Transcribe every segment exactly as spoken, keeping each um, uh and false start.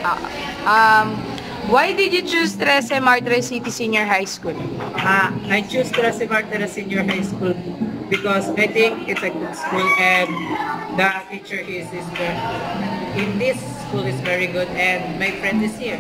Um, why did you choose Trece Martires City Senior High School? Uh, I choose Trece Martires Senior High School because I think it's a good school and the teacher is, is very, in this school is very good and my friend is here.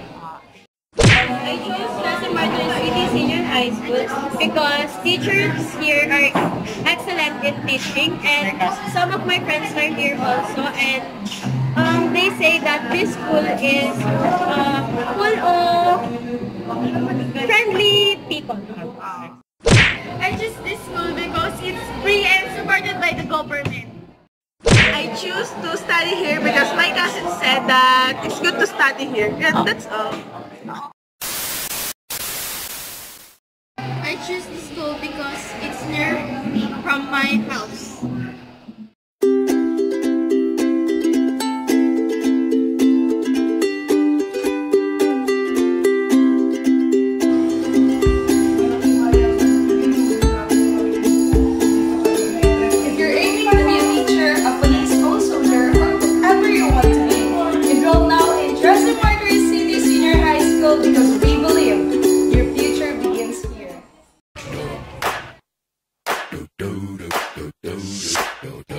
I chose Trece Martires City Senior High School because teachers here are excellent in teaching and some of my friends are here also, and um, they say that this school is uh, full of friendly people. I choose this school because it's free and supported by the government. I choose to study here because my cousin said that it's good to study here, and that's all. I choose this school because it's near from my house. If you're aiming to be a teacher, a police, or soldier, or whatever you want to be, enroll now in Trece Martires City Senior High School because we believe your future begins here.